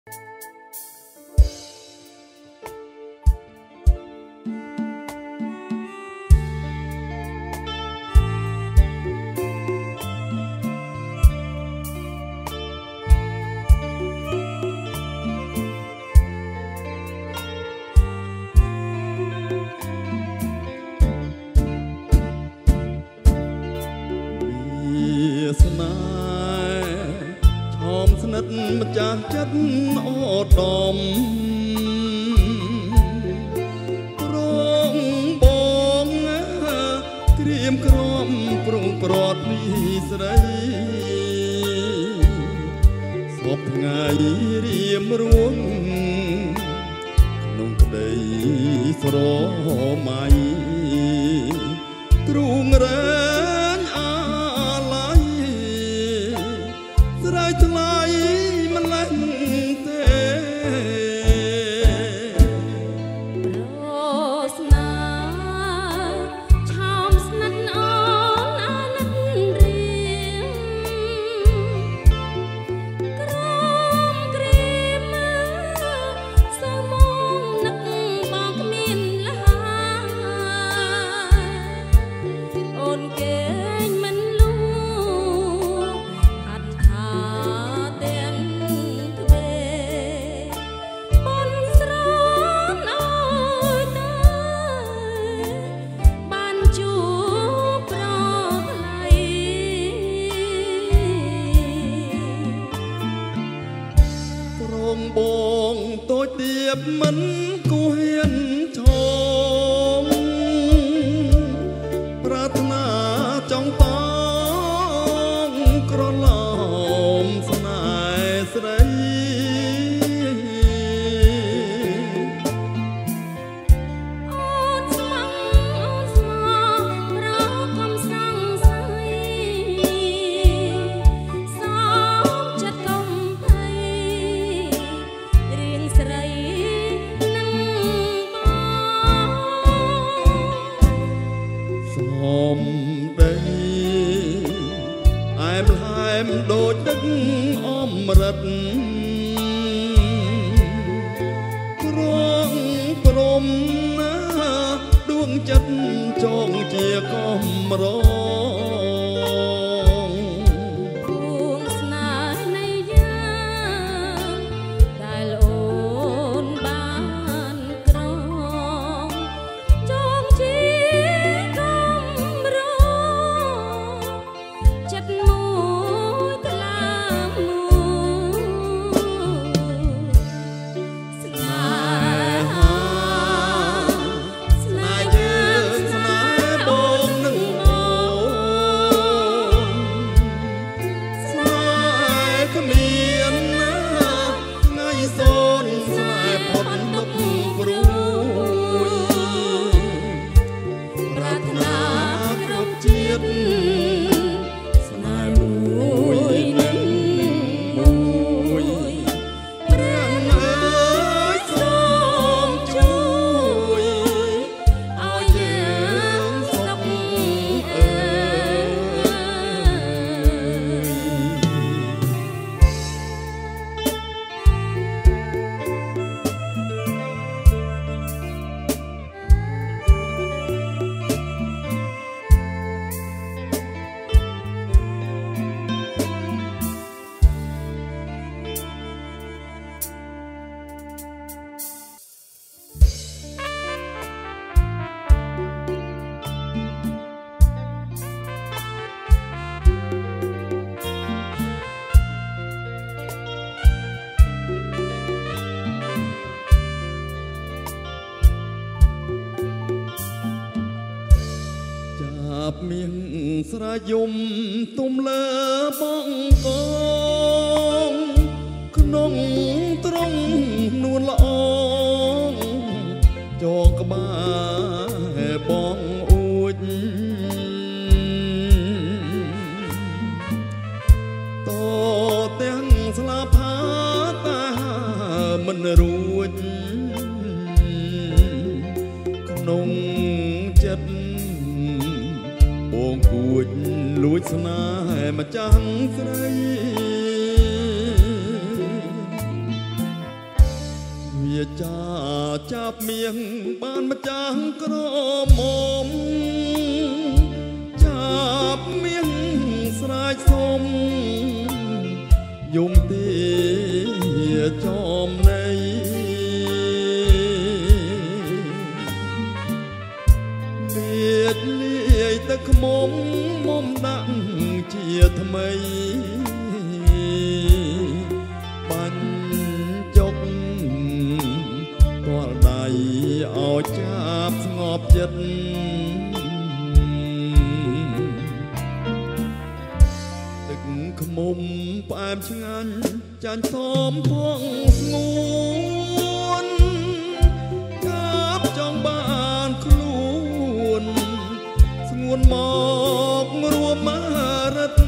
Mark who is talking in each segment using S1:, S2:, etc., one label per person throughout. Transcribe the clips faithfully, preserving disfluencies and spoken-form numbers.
S1: จากจัดอดดอมรองบองเกรียมกรอมปรุงปลอดมีสไรสบไงเรียมร่วงนงกระไดสรอไม่กรุงแรงอะไรสไรทั้งหลายบองตัวเตียบมันกูเห็นชมปรารถนาจ้องต้องกระลอมสนายสไรโดดดึกอ้อมรัดร้องปรมนะดวงจัดจองเจียก้อมร้องดวงสนาในยามได้โอนบ้านกรองจองเจียก้อมร้องจัดมูเมียงสระยมตุ่มเลอบองกองขนมตรงนวลละอองจอกกระบาบองอุดต่อเตียงสลาพาตามันรู้ขนมเจ็ดโอ่งกูดลุยสนายมาจังใส
S2: ជាចាចាប់មៀងបានម្ចាស់ក្រមុំចាប់មៀងស្រែកសុំយំទីចំនៃលៀតលាយទឹកខ្មុំមុំដាក់ជាថ្មីបាញ់ចុកទាល់ដៃឲ្យចាប់ស្ងប់ចិត្តទឹកខ្មុំផ្អែមឆ្ងាញ់ចាញ់សមផងស្ងួនចាប់ចង់បានខ្លួនស្ងួនមករួមមរិទ្ធ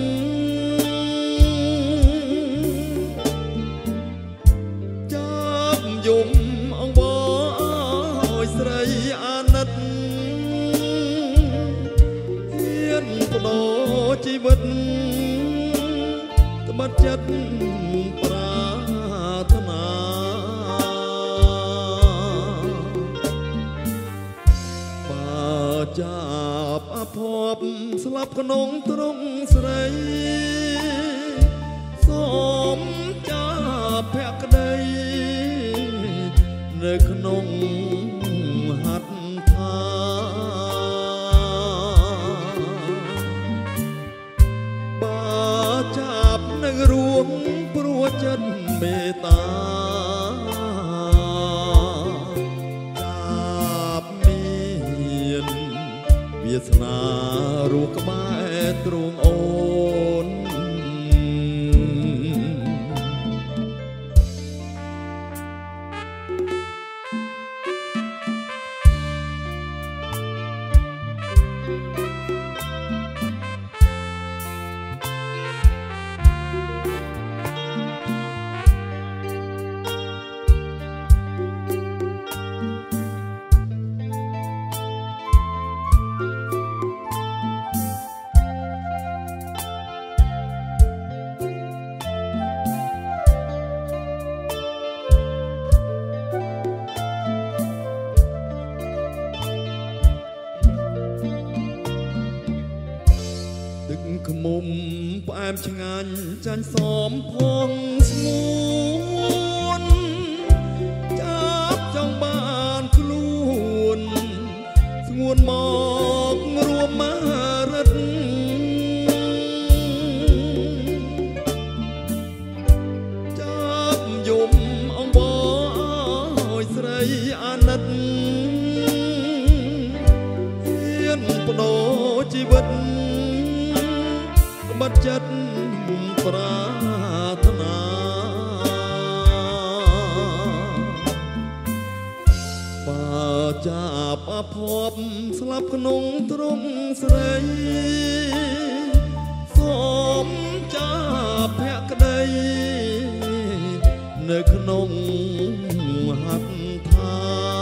S2: ចាប់យំអង្វរឲ្យស្រីអាណិតហ៊ានបដូរជីវិតត្បិតចិត្តប្រាថ្នាបើចាប់អភ័ព្វស្លាប់ក្នុងទ្រង់ស្រីសូមចាប់ភក្តីនៅក្នុងហត្ថថាបើចាប់នឹងរួមព្រោះចិត្តមេត្តាចាប់មានវាសនារស់ក្បែរទ្រង់អូនទឹកខ្មុំផ្អែមឆ្ងាញ់ចាញ់សមផងស្ងួនចាប់ចង់បានខ្លួនស្ងួនមករួមមរិទ្ធចាប់យំអង្វរឲ្យស្រីអាណិតហ៊ានបដូរជីវិតបាត់ចិត្តប្រាថ្នាបើចាប់អភ័ព្វស្លាប់ក្នុងទ្រង់ស្រីសូមចាប់ភក្តីនៅក្នុងហត្ថថា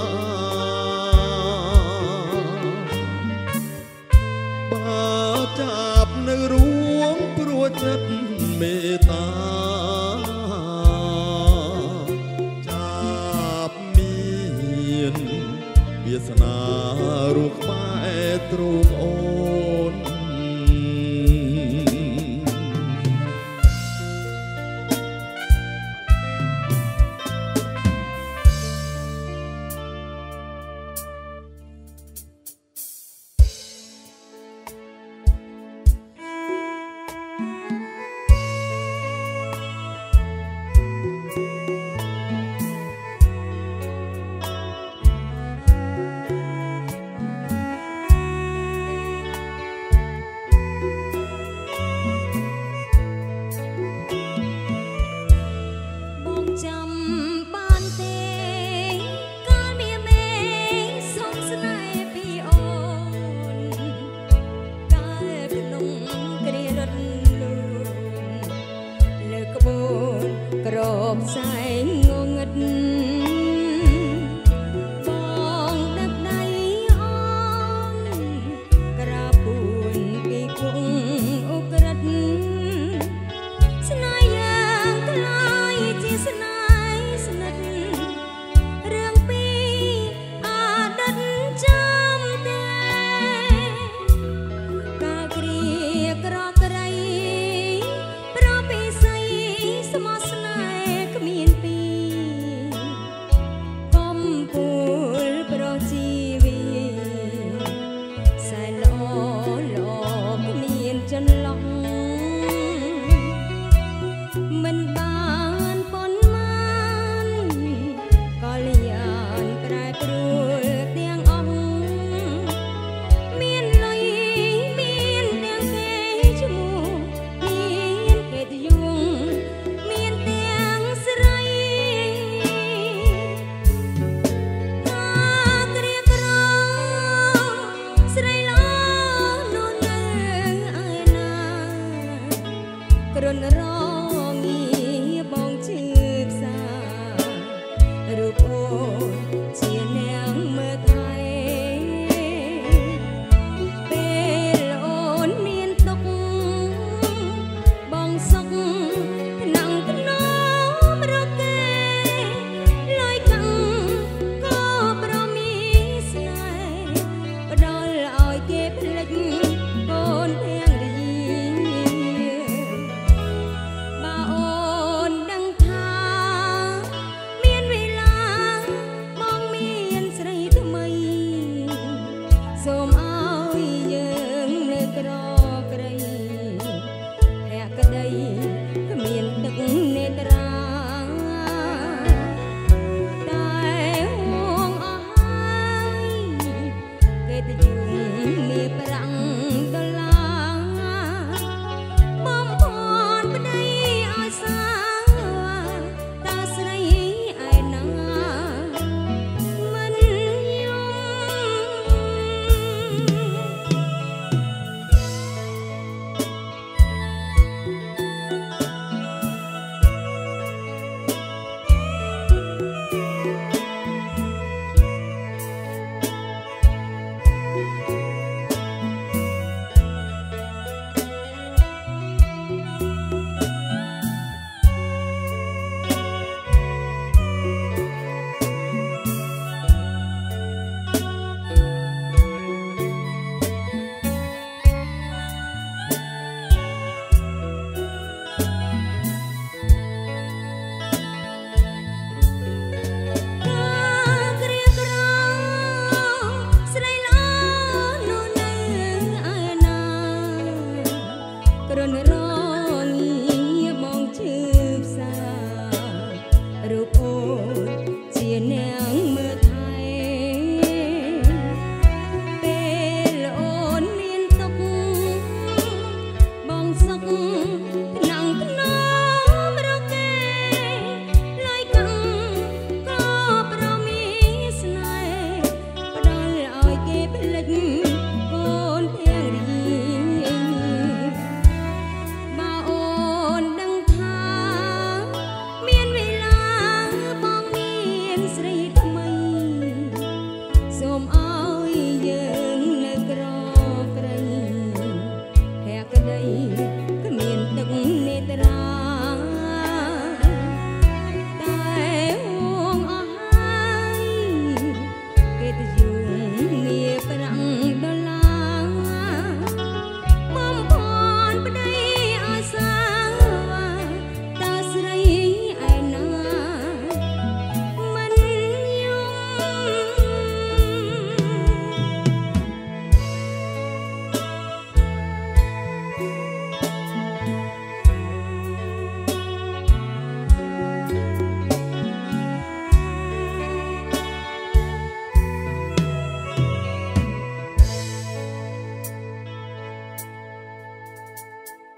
S2: បើចាប់នៅរួមព្រោះចិត្តមេត្តាចាប់មានវាសនារស់ក្បែរទ្រង់អូន
S1: ជាអ្នក